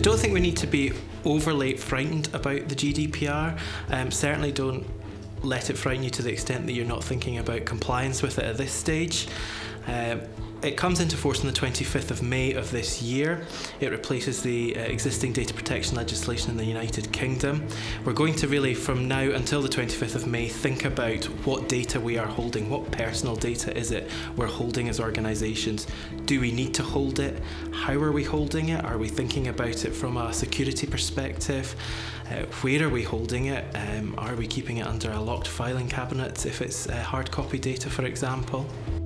don't think we need to be overly frightened about the GDPR. Certainly don't let it frighten you to the extent that you're not thinking about compliance with it at this stage. It comes into force on the 25th of May of this year. It replaces the existing data protection legislation in the United Kingdom. We're going to really, from now until the 25th of May, think about what data we are holding, what personal data is it we're holding as organisations. Do we need to hold it? How are we holding it? Are we thinking about it from a security perspective? Where are we holding it? Are we keeping it under a locked filing cabinet if it's hard copy data, for example?